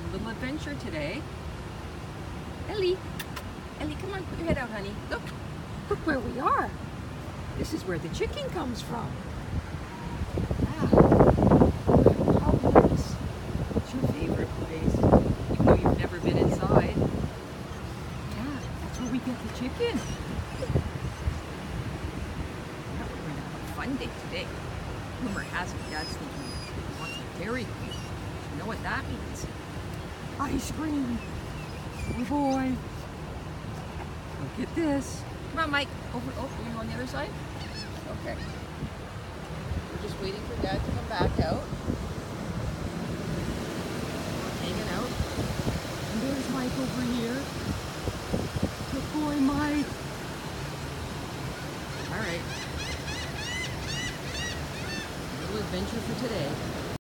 a little adventure today. Ellie, come on, put your head out, honey. Look where we are. This is where the chicken comes from. Yeah. Publix. What's your favorite place? Even though you've never been inside. Yeah, that's where we get the chicken. Yeah, we're going to have a fun day today. Rumor has it Dad's thinking he wants a Dairy Queen. You know what that means? Ice cream. Oh boy. Look at this. Come on, Mike. Over. Oh, are you on the other side? Okay. We're just waiting for Dad to come back out. Hanging out. And there's Mike over here. Good boy, Mike. All right. A little adventure for today.